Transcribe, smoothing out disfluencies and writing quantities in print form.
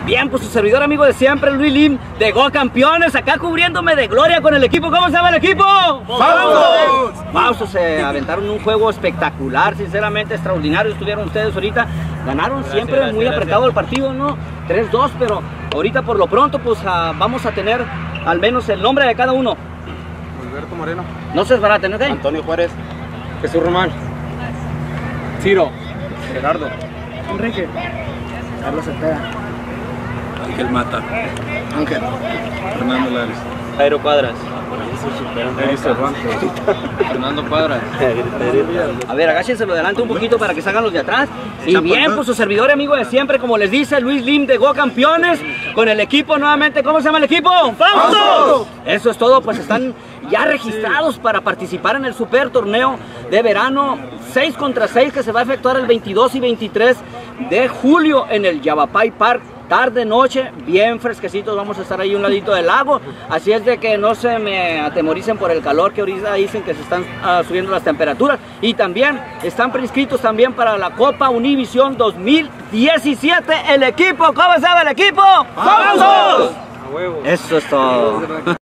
Bien, pues su servidor amigo de siempre, Luis Lim, de Go Campeones, acá cubriéndome de gloria con el equipo. ¿Cómo se llama el equipo? ¡Vamos! Vamos, se aventaron un juego espectacular, sinceramente extraordinario. Estuvieron ustedes ahorita, ganaron siempre muy apretado el partido, ¿no? 3-2, pero ahorita por lo pronto pues vamos a tener al menos el nombre de cada uno. Alberto Moreno. No se desbaraten, ¿ok? Antonio Juárez. Jesús Román. Ciro. Gerardo. Enrique. Carlos Cepeda. Ángel Mata. Ángel. Fernando Lares. Jairo Cuadras. Fernando Cuadras. A ver, agáchenselo adelante un poquito para que salgan los de atrás. Y bien, pues su servidor amigo de siempre, como les dice, Luis Lim de Go Campeones, con el equipo nuevamente. ¿Cómo se llama el equipo? ¡Vamos! Eso es todo, pues están ya registrados para participar en el super torneo de verano 6 contra 6 que se va a efectuar el 22 y 23 de julio en el Yavapai Park. Tarde, noche, bien fresquecitos, vamos a estar ahí a un ladito del lago, así es de que no se me atemoricen por el calor que ahorita dicen que se están subiendo las temperaturas, y también están preinscritos también para la Copa Univisión 2017, el equipo. ¿Cómo se llama el equipo? ¡Vamos! A huevo. Eso es todo.